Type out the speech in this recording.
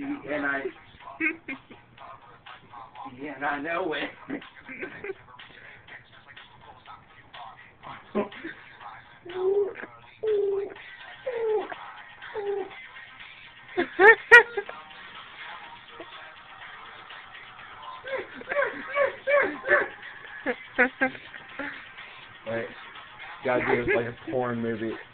and I know it. Wait, gotta do this like a porn movie.